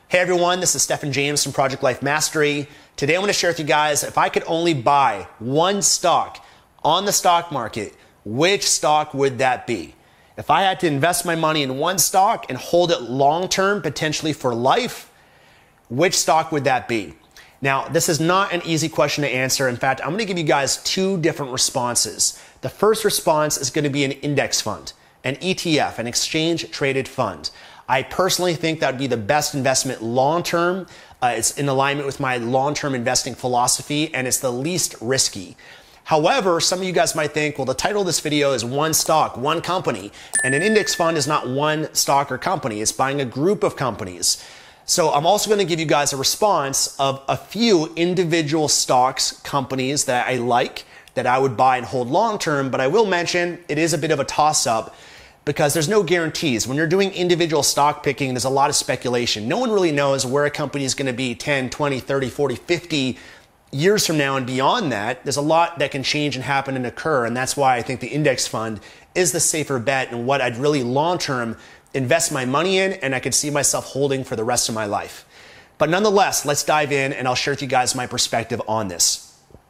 Hey everyone, this is Stephen James from Project Life Mastery. Today I'm going to share with you guys, if I could only buy one stock on the stock market, which stock would that be? If I had to invest my money in one stock and hold it long-term, potentially for life, which stock would that be? Now, this is not an easy question to answer. In fact, I'm going to give you guys two different responses. The first response is going to be an index fund, an ETF, an exchange-traded fund. I personally think that would be the best investment long-term. It's in alignment with my long-term investing philosophy, and it's the least risky. However, some of you guys might think, well, the title of this video is one stock, one company, and an index fund is not one stock or company. It's buying a group of companies. So I'm also going to give you guys a response of a few individual stocks, companies that I like, that I would buy and hold long-term, but I will mention it is a bit of a toss-up, because there's no guarantees. When you're doing individual stock picking, there's a lot of speculation. No one really knows where a company is going to be 10, 20, 30, 40, 50 years from now and beyond that. There's a lot that can change and happen and occur, and that's why I think the index fund is the safer bet and what I'd really long-term invest my money in, and I could see myself holding for the rest of my life. But nonetheless, let's dive in and I'll share with you guys my perspective on this.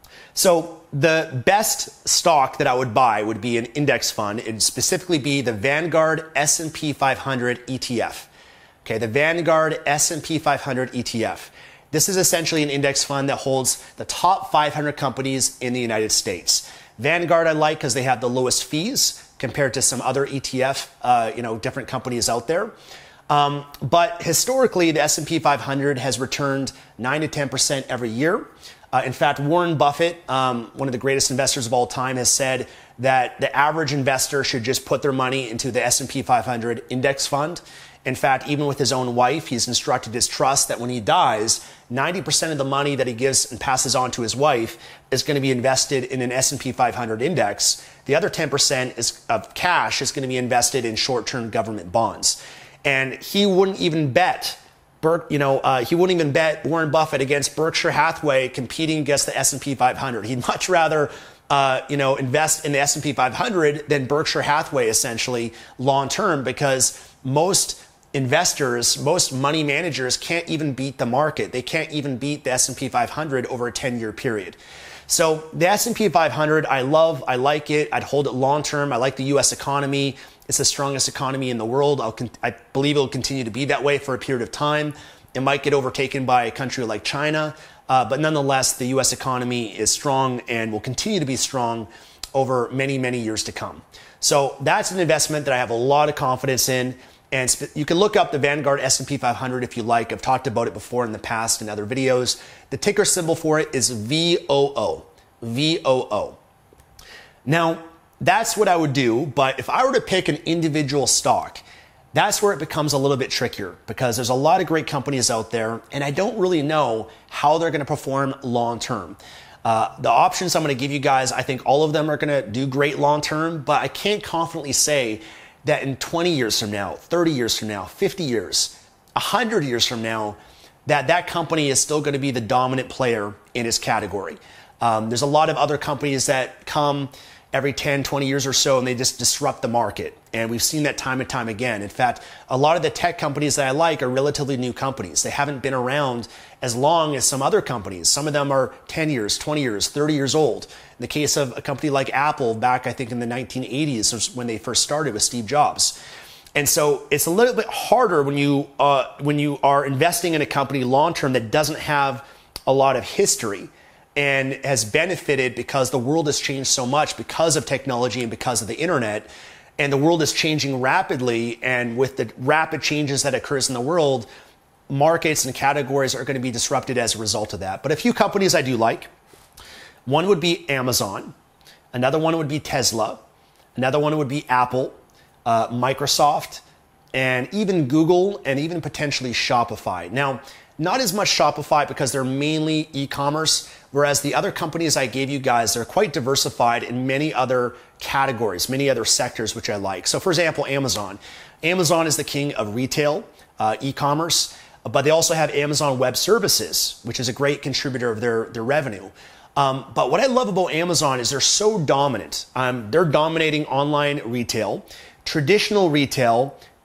So the best stock that I would buy would be an index fund. It'd specifically be the Vanguard S&P 500 ETF. Okay, the Vanguard S&P 500 ETF. This is essentially an index fund that holds the top 500 companies in the United States. Vanguard I like because they have the lowest fees compared to some other ETF, different companies out there. But historically, the S&P 500 has returned 9 to 10% every year. In fact, Warren Buffett, one of the greatest investors of all time, has said that the average investor should just put their money into the S&P 500 index fund. In fact, even with his own wife, he's instructed his trust that when he dies, 90% of the money that he gives and passes on to his wife is going to be invested in an S&P 500 index. The other 10% of cash is going to be invested in short-term government bonds. And he wouldn't even bet Warren Buffett against Berkshire Hathaway competing against the S&P 500. He'd much rather, invest in the S&P 500 than Berkshire Hathaway, essentially, long-term, because most investors, most money managers can't even beat the market. They can't even beat the S&P 500 over a 10-year period. So the S&P 500, I love, I like it. I'd hold it long-term. I like the U.S. economy. It's the strongest economy in the world. I believe it will continue to be that way for a period of time. It might get overtaken by a country like China, but nonetheless, the U.S. economy is strong and will continue to be strong over many, many years to come. So that's an investment that I have a lot of confidence in. And you can look up the Vanguard S&P 500 if you like. I've talked about it before in the past in other videos. The ticker symbol for it is VOO. VOO. Now, that's what I would do, but if I were to pick an individual stock, that's where it becomes a little bit trickier, because there's a lot of great companies out there, and I don't really know how they're going to perform long-term. The options I'm going to give you guys, I think all of them are going to do great long-term, but I can't confidently say that in 20 years from now, 30 years from now, 50 years, 100 years from now, that company is still going to be the dominant player in its category. There's a lot of other companies that come every 10, 20 years or so, and they just disrupt the market. And we've seen that time and time again. In fact, a lot of the tech companies that I like are relatively new companies. They haven't been around as long as some other companies. Some of them are 10 years, 20 years, 30 years old. In the case of a company like Apple, back I think in the 1980s, when they first started with Steve Jobs. And so it's a little bit harder when you are investing in a company long-term that doesn't have a lot of history and has benefited because the world has changed so much because of technology and because of the internet. And the world is changing rapidly. And with the rapid changes that occurs in the world, markets and categories are going to be disrupted as a result of that. But a few companies I do like. One would be Amazon. Another one would be Tesla. Another one would be Apple, Microsoft, and even Google, and even potentially Shopify. Now, not as much Shopify because they're mainly e-commerce, whereas the other companies I gave you guys, they're quite diversified in many other categories, many other sectors, which I like. So for example, Amazon. Amazon is the king of retail, e-commerce, but they also have Amazon Web Services, which is a great contributor of their revenue. But what I love about Amazon is they're so dominant. They're dominating online retail, traditional retail,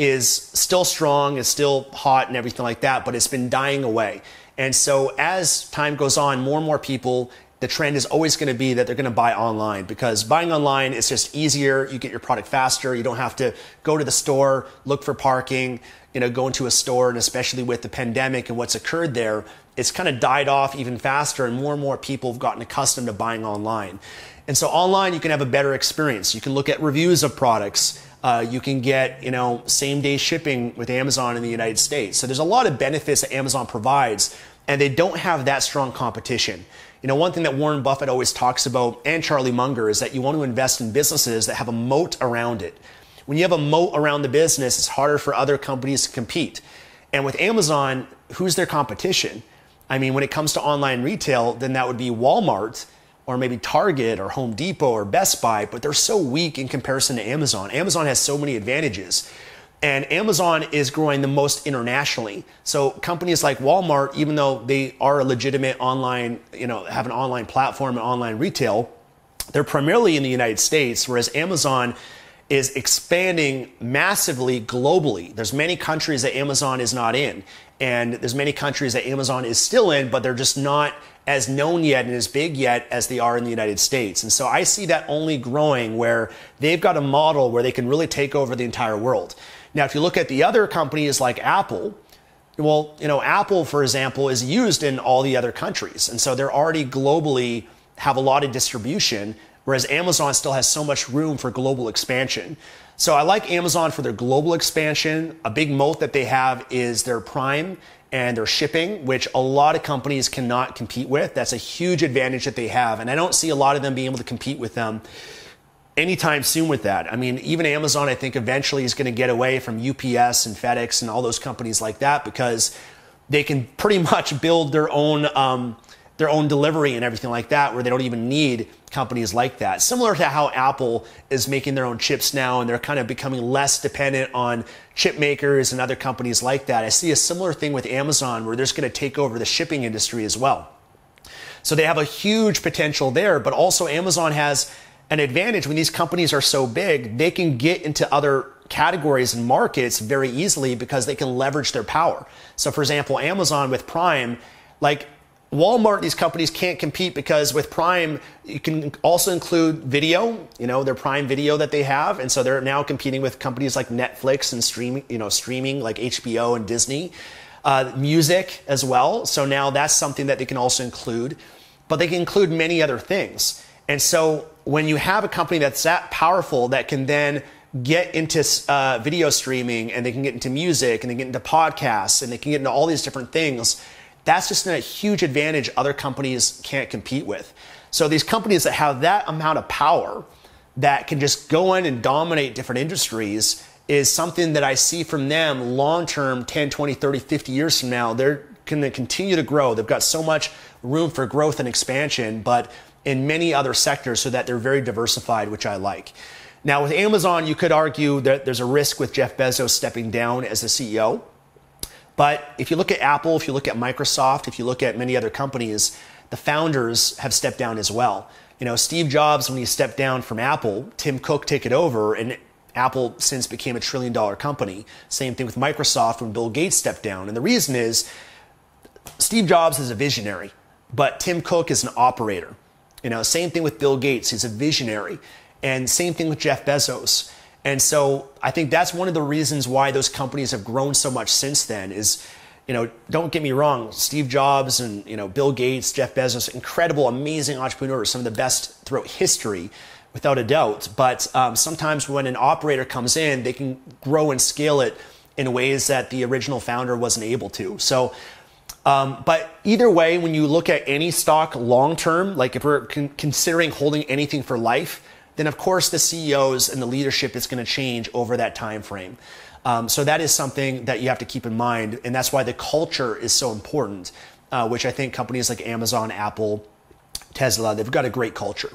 is still strong, is still hot and everything like that, but it's been dying away. And so as time goes on, more and more people, the trend is always going to be that they're going to buy online, because buying online is just easier. You get your product faster. You don't have to go to the store, look for parking, go into a store. And especially with the pandemic and what's occurred there, it's kind of died off even faster, and more people have gotten accustomed to buying online. And so online, you can have a better experience. You can look at reviews of products. You can get, same day shipping with Amazon in the United States. So there's a lot of benefits that Amazon provides, and they don't have that strong competition. One thing that Warren Buffett always talks about, and Charlie Munger, is that you want to invest in businesses that have a moat around it. When you have a moat around the business, it's harder for other companies to compete. And with Amazon, who's their competition? I mean, when it comes to online retail, then that would be Walmart, or maybe Target or Home Depot or Best Buy, but they're so weak in comparison to Amazon. Amazon has so many advantages. And Amazon is growing the most internationally. So companies like Walmart, even though they are a legitimate online, have an online platform and online retail, they're primarily in the United States, whereas Amazon is expanding massively globally. There's many countries that Amazon is not in, and there's many countries that Amazon is still in, but they're just not as known yet and as big yet as they are in the United States. And so I see that only growing, where they've got a model where they can really take over the entire world. Now, if you look at the other companies like Apple, well, Apple, for example, is used in all the other countries. And so they're already globally have a lot of distribution, whereas Amazon still has so much room for global expansion. So I like Amazon for their global expansion. A big moat that they have is their Prime and their shipping, which a lot of companies cannot compete with. That's a huge advantage that they have. And I don't see a lot of them being able to compete with them anytime soon with that. I mean, even Amazon, I think eventually is going to get away from UPS and FedEx and all those companies like that, because they can pretty much build their own delivery and everything like that, where they don't even need companies like that. Similar to how Apple is making their own chips now, and they're kind of becoming less dependent on chip makers and other companies like that. I see a similar thing with Amazon, where they're just going to take over the shipping industry as well. So they have a huge potential there, but also Amazon has an advantage. When these companies are so big, they can get into other categories and markets very easily because they can leverage their power. So for example, Amazon with Prime, like Walmart, these companies can't compete, because with Prime, you can also include video, their Prime Video that they have. And so they're now competing with companies like Netflix and streaming like HBO and Disney, music as well. So now that's something that they can also include, but they can include many other things. And so when you have a company that's that powerful, that can then get into video streaming, and they can get into music, and they get into podcasts, and they can get into all these different things, that's just a huge advantage other companies can't compete with. So these companies that have that amount of power, that can just go in and dominate different industries, is something that I see from them long-term, 10, 20, 30, 50 years from now. They're going to continue to grow. They've got so much room for growth and expansion, but in many other sectors, so that they're very diversified, which I like. Now with Amazon, you could argue that there's a risk with Jeff Bezos stepping down as the CEO. But if you look at Apple, if you look at Microsoft, if you look at many other companies, the founders have stepped down as well. Steve Jobs, when he stepped down from Apple, Tim Cook took it over, and Apple since became a $1 trillion company. Same thing with Microsoft when Bill Gates stepped down. And the reason is Steve Jobs is a visionary, but Tim Cook is an operator. Same thing with Bill Gates, he's a visionary. And same thing with Jeff Bezos. And so I think that's one of the reasons why those companies have grown so much since then is, don't get me wrong, Steve Jobs and, Bill Gates, Jeff Bezos, incredible, amazing entrepreneurs, some of the best throughout history, without a doubt. But sometimes when an operator comes in, they can grow and scale it in ways that the original founder wasn't able to. So, but either way, when you look at any stock long-term, like if we're considering holding anything for life, then of course the CEOs and the leadership is going to change over that time frame. So that is something that you have to keep in mind. And that's why the culture is so important, which I think companies like Amazon, Apple, Tesla, they've got a great culture.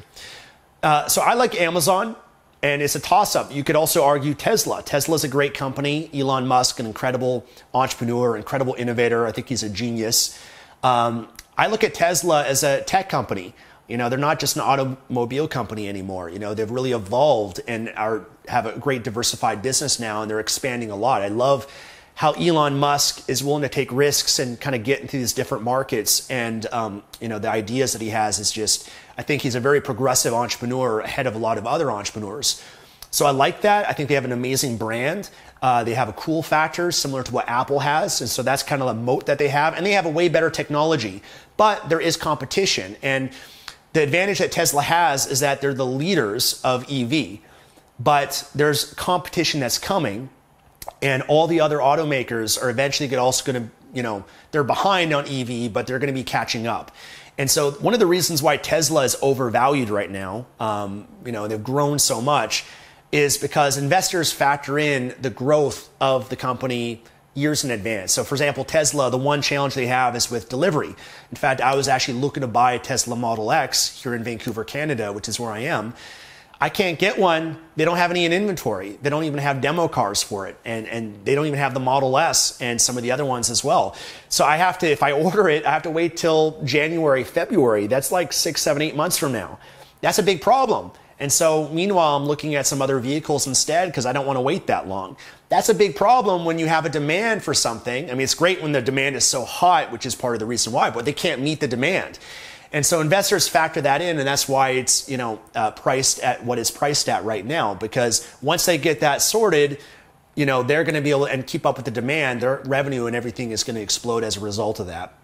So I like Amazon. And it's a toss-up. You could also argue Tesla. Tesla's a great company. Elon Musk, an incredible entrepreneur, incredible innovator. I think he's a genius. I look at Tesla as a tech company. You know, they're not just an automobile company anymore. You know, they've really evolved and have a great diversified business now, and they're expanding a lot. I love how Elon Musk is willing to take risks and kind of get into these different markets. And, you know, the ideas that he has is just, I think he's a very progressive entrepreneur ahead of a lot of other entrepreneurs. So I like that. I think they have an amazing brand. They have a cool factor similar to what Apple has. And so that's kind of a moat that they have. And they have a way better technology. But there is competition. And the advantage that Tesla has is that they're the leaders of EV. But there's competition that's coming. And all the other automakers are eventually also going to, you know, they're behind on EV, but they're going to be catching up. And so one of the reasons why Tesla is overvalued right now, you know, they've grown so much, is because investors factor in the growth of the company years in advance. So for example, Tesla, the one challenge they have is with delivery. In fact, I was actually looking to buy a Tesla Model X here in Vancouver, Canada, which is where I am. I can't get one. They don't have any in inventory. They don't even have demo cars for it. And they don't even have the Model S and some of the other ones as well. So I have to, if I order it, I have to wait till January, February. That's like 6, 7, 8 months from now. That's a big problem. And so meanwhile, I'm looking at some other vehicles instead because I don't want to wait that long. That's a big problem when you have a demand for something. I mean, it's great when the demand is so hot, which is part of the reason why, but they can't meet the demand. And so investors factor that in, and that's why it's, you know, priced at what it's priced at right now. Because once they get that sorted, you know, they're going to be able to and keep up with the demand. Their revenue and everything is going to explode as a result of that.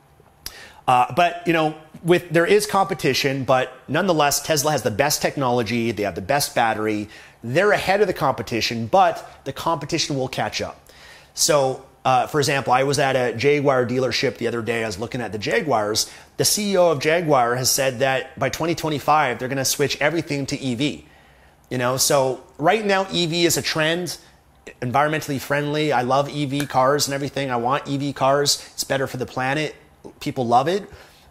But you know, there is competition, but nonetheless, Tesla has the best technology. They have the best battery. They're ahead of the competition, but the competition will catch up. So, for example, I was at a Jaguar dealership the other day. I was looking at the Jaguars. The CEO of Jaguar has said that by 2025, they're going to switch everything to EV. You know, so right now, EV is a trend, environmentally friendly. I love EV cars and everything. I want EV cars. It's better for the planet. People love it.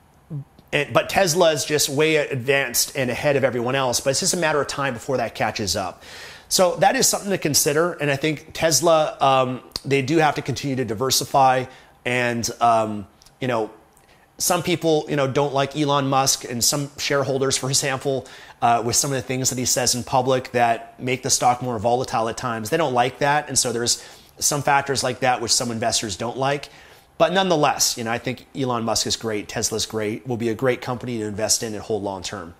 But Tesla is just way advanced and ahead of everyone else. But it's just a matter of time before that catches up. So that is something to consider. And I think Tesla, they do have to continue to diversify. And, you know, some people, you know, don't like Elon Musk, and some shareholders, for example, with some of the things that he says in public that make the stock more volatile at times. They don't like that. And so there's some factors like that which some investors don't like. But nonetheless, you know, I think Elon Musk is great. Tesla's great. Will be a great company to invest in and hold long term.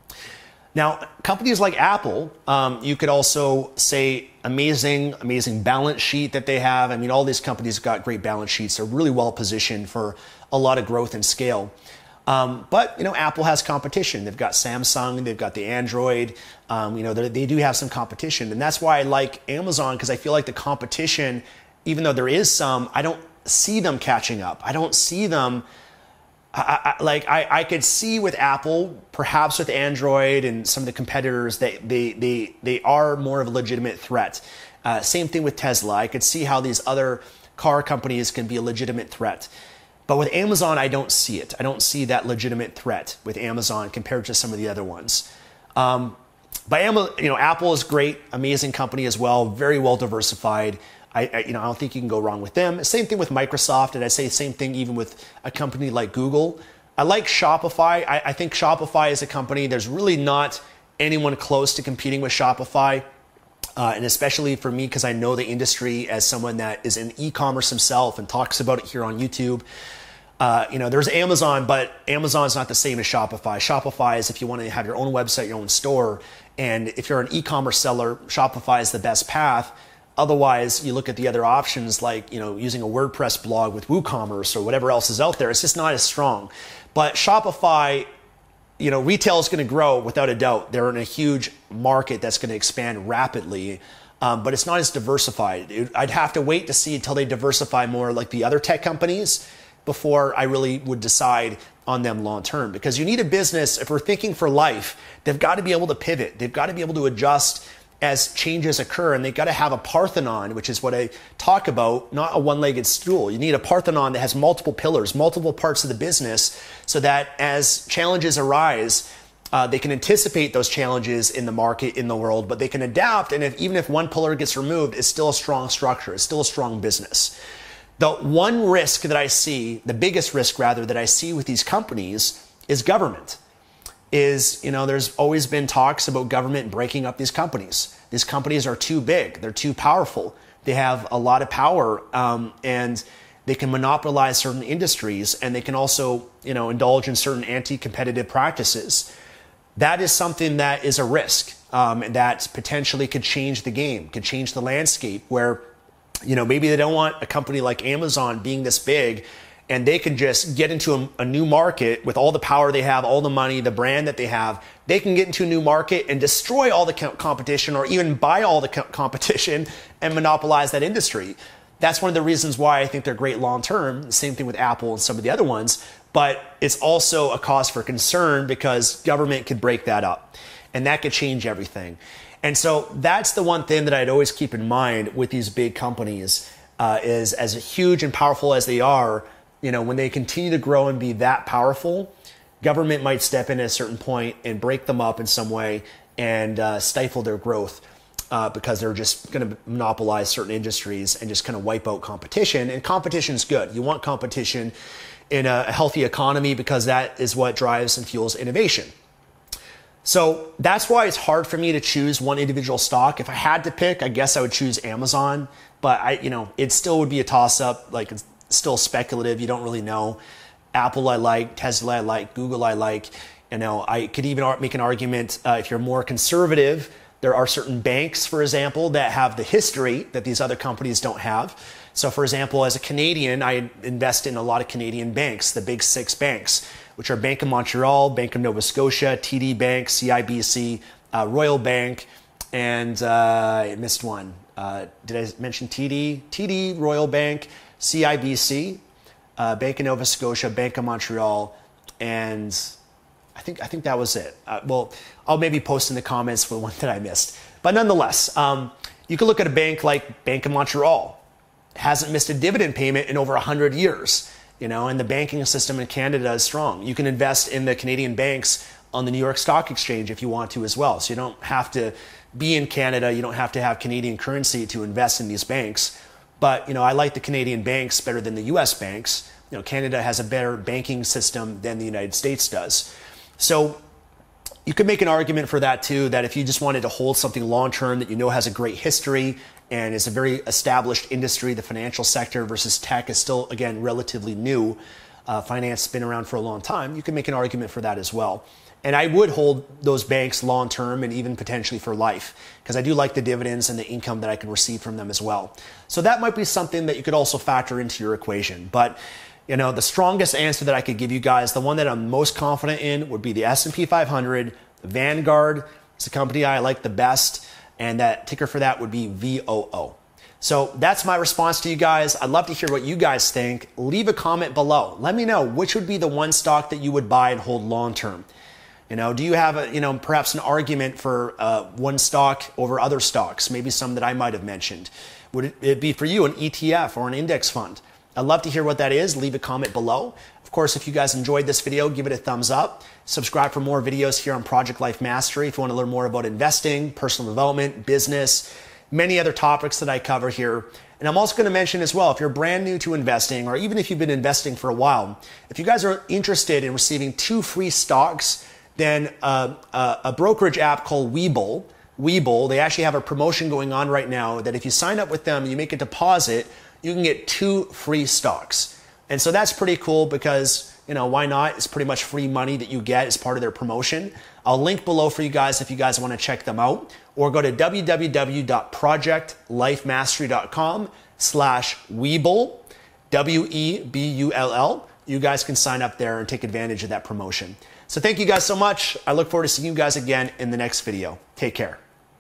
Now, companies like Apple, you could also say amazing balance sheet that they have. I mean, all these companies have got great balance sheets. They're really well positioned for a lot of growth and scale. But, you know, Apple has competition. They've got Samsung, they've got the Android. You know, they do have some competition. And that's why I like Amazon, because I feel like the competition, even though there is some, I don't see them catching up. I don't see them. I could see with Apple, perhaps with Android and some of the competitors, that they are more of a legitimate threat. Same thing with Tesla. I could see how these other car companies can be a legitimate threat. But with Amazon, I don't see it. I don't see that legitimate threat with Amazon compared to some of the other ones. But you know, Apple is great, amazing company as well, very well diversified. You know, I don't think you can go wrong with them. Same thing with Microsoft, and I say same thing even with a company like Google. I like Shopify. I think Shopify is a company, there's really not anyone close to competing with Shopify. And especially for me, because I know the industry as someone that is in e-commerce himself and talks about it here on YouTube. You know, there's Amazon, but Amazon's not the same as Shopify. Shopify is if you want to have your own website, your own store. And if you're an e-commerce seller, Shopify is the best path. Otherwise, you look at the other options like, you know, using a WordPress blog with WooCommerce or whatever else is out there. It's just not as strong. But Shopify, you know, retail is going to grow without a doubt. They're in a huge market that's going to expand rapidly, but it's not as diversified. I'd have to wait to see until they diversify more like the other tech companies before I really would decide on them long term. Because you need a business, if we're thinking for life, they've got to be able to pivot. They've got to be able to adjust as changes occur, and they've got to have a Parthenon, which is what I talk about, not a one-legged stool. You need a Parthenon that has multiple pillars, multiple parts of the business, so that as challenges arise, they can anticipate those challenges in the market, in the world, but they can adapt, and even if one pillar gets removed, it's still a strong structure, it's still a strong business. The one risk that I see, the biggest risk rather, that I see with these companies is government. is, there's always been talks about government breaking up these companies. These companies are too big. They're too powerful. They have a lot of power, and they can monopolize certain industries, and they can also, indulge in certain anti-competitive practices. That is something that is a risk, that potentially could change the game, could change the landscape where, maybe they don't want a company like Amazon being this big, and they can just get into a new market with all the power they have, all the money, the brand that they have. They can get into a new market and destroy all the competition, or even buy all the competition and monopolize that industry. That's one of the reasons why I think they're great long term. Same thing with Apple and some of the other ones. But it's also a cause for concern because government could break that up, and that could change everything. And so that's the one thing that I'd always keep in mind with these big companies, is as huge and powerful as they are, when they continue to grow and be that powerful, government might step in at a certain point and break them up in some way and stifle their growth, because they're just going to monopolize certain industries and just kind of wipe out competition. And competition is good. You want competition in a healthy economy because that is what drives and fuels innovation. So that's why it's hard for me to choose one individual stock. If I had to pick, I guess I would choose Amazon, but it still would be a toss-up. Like, it's still speculative. You don't really know. Apple I like, Tesla I like, Google I like. I could even make an argument, if you're more conservative, there are certain banks, for example, that have the history that these other companies don't have. So, for example, as a Canadian, I invest in a lot of Canadian banks, the big 6 banks, which are Bank of Montreal, Bank of Nova Scotia, TD Bank, CIBC, Royal Bank, and I missed one. Did I mention TD? TD, Royal Bank, CIBC, Bank of Nova Scotia, Bank of Montreal, and I think that was it. Well, I'll maybe post in the comments for the one that I missed. But nonetheless, you can look at a bank like Bank of Montreal. It hasn't missed a dividend payment in over 100 years. And the banking system in Canada is strong. You can invest in the Canadian banks on the New York Stock Exchange if you want to as well. So you don't have to be in Canada. You don't have to have Canadian currency to invest in these banks. But, I like the Canadian banks better than the US banks. Canada has a better banking system than the United States does. So you could make an argument for that too, that if you just wanted to hold something long-term that has a great history and is a very established industry, the financial sector versus tech is still, again, relatively new. Finance has been around for a long time. You can make an argument for that as well. And I would hold those banks long-term and even potentially for life, because I do like the dividends and the income that I can receive from them as well. So that might be something that you could also factor into your equation. But the strongest answer that I could give you guys, the one that I'm most confident in, would be the S&P 500. The Vanguard is a company I like the best, and that ticker for that would be VOO. So that's my response to you guys. I'd love to hear what you guys think. Leave a comment below. Let me know which would be the one stock that you would buy and hold long term. Do you have perhaps an argument for one stock over other stocks? Maybe some that I might have mentioned. Would it be for you an ETF or an index fund? I'd love to hear what that is. Leave a comment below. Of course, if you guys enjoyed this video, give it a thumbs up. Subscribe for more videos here on Project Life Mastery if you want to learn more about investing, personal development, business, many other topics that I cover here. And I'm also going to mention as well, if you're brand new to investing, or even if you've been investing for a while, if you guys are interested in receiving 2 free stocks, then a brokerage app called Webull, they actually have a promotion going on right now that if you sign up with them, you make a deposit, you can get 2 free stocks. And so that's pretty cool because, why not? It's pretty much free money that you get as part of their promotion. I'll link below for you guys if you guys want to check them out, or go to www.projectlifemastery.com/Webull, WEBULL. You guys can sign up there and take advantage of that promotion. So thank you guys so much. I look forward to seeing you guys again in the next video. Take care.